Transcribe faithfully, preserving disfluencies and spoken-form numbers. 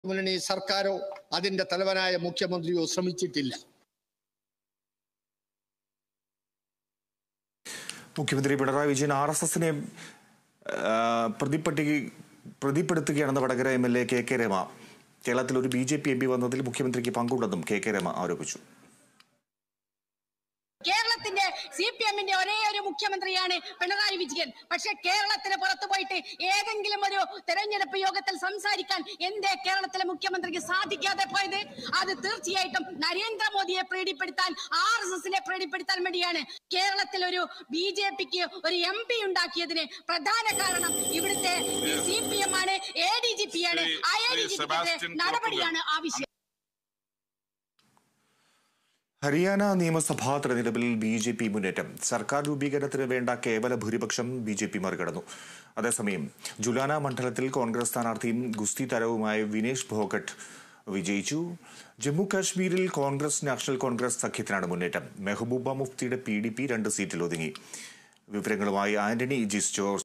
മുന്നണി സർക്കാരോ അതിന്റെ തലവനായ മുഖ്യമന്ത്രിയോ ശ്രമിച്ചിട്ടില്ല. മുഖ്യമന്ത്രി പിണറായി വിജയൻ ആർ എസ് എസിനെ പ്രതിപട്ടി പ്രതിപ്പെടുത്തുകയാണെന്ന് Vadakara M L A K K Rama. കേരളത്തിൽ ഒരു ബി ജെ പി എം പി വന്നതിൽ മുഖ്യമന്ത്രിക്ക് പങ്കുണ്ടെന്നും കെ കെ രമ ആരോപിച്ചു. കേരളത്തിന്റെ സി പി എമ്മിന്റെ ഒരേ ഒരു മുഖ്യമന്ത്രിയാണ് പിണറായി വിജയൻ. പക്ഷെ കേരളത്തിന് പുറത്തു പോയിട്ട് ഏതെങ്കിലും ഒരു തെരഞ്ഞെടുപ്പ് യോഗത്തിൽ സംസാരിക്കാൻ എന്തേ കേരളത്തിലെ മുഖ്യമന്ത്രിക്ക് സാധിക്കാതെ പോയത്? അത് തീർച്ചയായിട്ടും നരേന്ദ്രമോദിയെ പ്രീതിപ്പെടുത്താൻ, ആർ എസ് എസിനെ പ്രീതിപ്പെടുത്താൻ വേണ്ടിയാണ്. കേരളത്തിൽ ഒരു ബി ജെ പിക്ക് ഒരു എം പി ഉണ്ടാക്കിയതിന് പ്രധാന കാരണം ഇവിടുത്തെ സി പി എം ആണ്, എ ഡി ജി പി ആണ്. ആ എ ഡി ജി പിയുടെ നടപടിയാണ് ആവശ്യം. ഹരിയാന നിയമസഭാ തെരഞ്ഞെടുപ്പിൽ ബി ജെ പി മുന്നേറ്റം. സർക്കാർ രൂപീകരണത്തിന് വേണ്ട കേവല ഭൂരിപക്ഷം ബി ജെ പി മറികടന്നു. അതേസമയം ജുലാന മണ്ഡലത്തിൽ കോൺഗ്രസ് സ്ഥാനാർത്ഥിയും ഗുസ്തി താരവുമായ വിനേഷ് ഭോഗട്ട് വിജയിച്ചു. ജമ്മു കാശ്മീരിൽ കോൺഗ്രസ് നാഷണൽ കോൺഗ്രസ് സഖ്യത്തിനാണ് മുന്നേറ്റം. മെഹബൂബ മുഫ്തിയുടെ പി ഡി പി രണ്ട് സീറ്റിൽ ഒതുങ്ങി. വിവരങ്ങളുമായി ആന്റണി ജിസ് ജോർജ്.